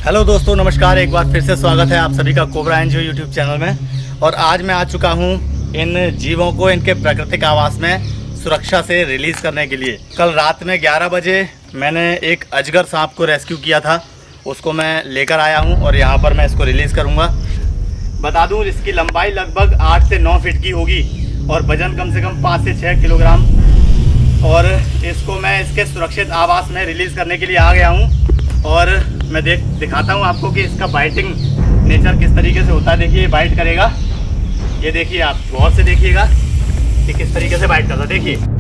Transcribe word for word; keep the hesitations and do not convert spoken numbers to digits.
Hello दोस्तों, नमस्कार। एक बार फिर से स्वागत है आप सभी का कोबरा एनजीओ यूट्यूब चैनल में। और आज मैं आ चुका हूं इन जीवों को इनके प्राकृतिक आवास में सुरक्षा से रिलीज़ करने के लिए। कल रात में ग्यारह बजे मैंने एक अजगर सांप को रेस्क्यू किया था, उसको मैं लेकर आया हूं और यहां पर मैं इसको रिलीज़ करूंगा। बता दूं, इसकी लंबाई लगभग आठ से नौ फीट की होगी और वज़न कम से कम पाँच से छः किलोग्राम। और इसको मैं इसके सुरक्षित आवास में रिलीज़ करने के लिए आ गया हूँ और मैं देख दिखाता हूँ आपको कि इसका बाइटिंग नेचर किस तरीके से होता है। देखिए, ये बाइट करेगा, ये देखिए, आप गौर से देखिएगा कि किस तरीके से बाइट करता है। देखिए